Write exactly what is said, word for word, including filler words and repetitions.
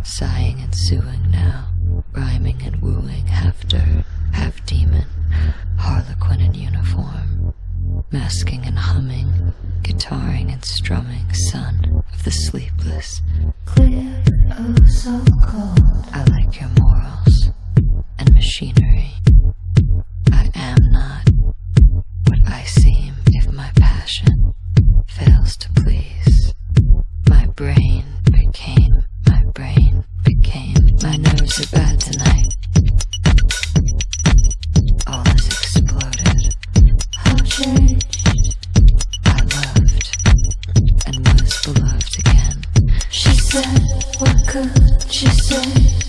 sighing and suing now, rhyming and wooing, half dirt, half demon, harlequin in uniform, masking and humming, guitaring and strumming, son of the sleepless, clear, oh so cold. I like your morals and machinery. I am not what I seem if my passion fails to please. My brain became, my brain became, my nerves are bad tonight. All is exploded. How changed? I loved and was beloved again. She said, what could she say?